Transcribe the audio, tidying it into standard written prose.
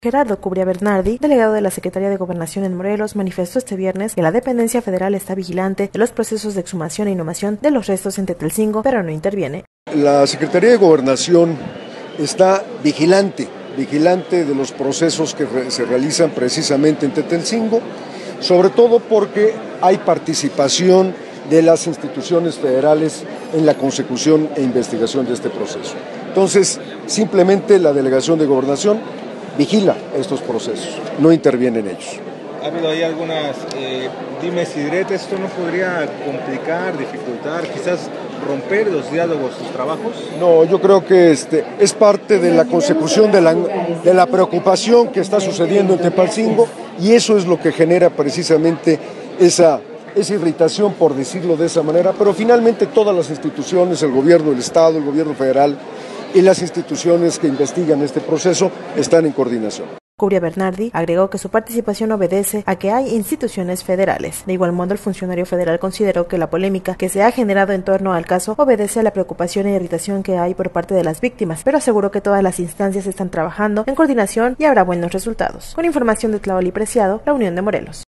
Gerardo Cubria Bernardi, delegado de la Secretaría de Gobernación en Morelos, manifestó este viernes que la dependencia federal está vigilante de los procesos de exhumación e inhumación de los restos en Tetelcingo, pero no interviene. La Secretaría de Gobernación está vigilante de los procesos que se realizan precisamente en Tetelcingo, sobre todo porque hay participación de las instituciones federales en la consecución e investigación de este proceso. Entonces, simplemente la Delegación de Gobernación vigila estos procesos, no interviene en ellos. Ha habido ahí algunas dimes y diretes. ¿Esto no podría complicar, dificultar, quizás romper los diálogos, sus trabajos? No, yo creo que es parte de la consecución de la preocupación que está sucediendo en Tetelcingo, y eso es lo que genera precisamente esa irritación, por decirlo de esa manera, pero finalmente todas las instituciones, el gobierno del Estado, el gobierno federal y las instituciones que investigan este proceso están en coordinación. Cubria Bernardi agregó que su participación obedece a que hay instituciones federales. De igual modo, el funcionario federal consideró que la polémica que se ha generado en torno al caso obedece a la preocupación e irritación que hay por parte de las víctimas, pero aseguró que todas las instancias están trabajando en coordinación y habrá buenos resultados. Con información de Tlaoli Preciado, La Unión de Morelos.